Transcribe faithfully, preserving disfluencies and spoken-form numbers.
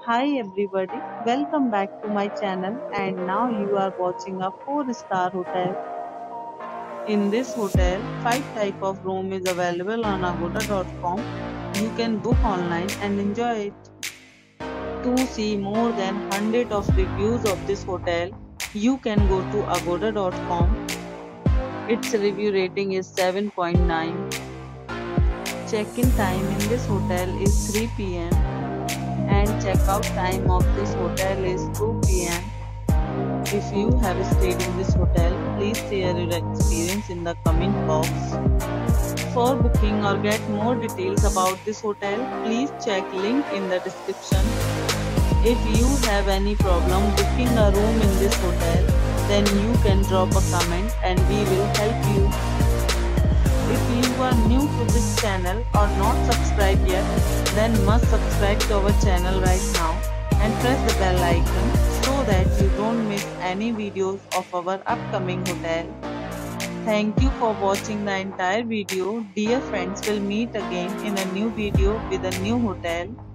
Hi everybody, welcome back to my channel and now you are watching a four star hotel. In this hotel, five type of room is available on agoda dot com. You can book online and enjoy it. To see more than one hundred of reviews of this hotel, you can go to agoda dot com. Its review rating is seven point nine. Check-in time in this hotel is three p m and check-out time of this hotel is two p m If you have stayed in this hotel, please share your experience in the comment box. For booking or get more details about this hotel, please check link in the description. If you have any problem booking a room in this hotel, then you can drop a comment and we will help you. If you are new to this channel or not subscribed yet, then must subscribe to our channel right now and press the bell icon so that you don't miss any videos of our upcoming hotel. Thank you for watching the entire video. Dear friends, will meet again in a new video with a new hotel.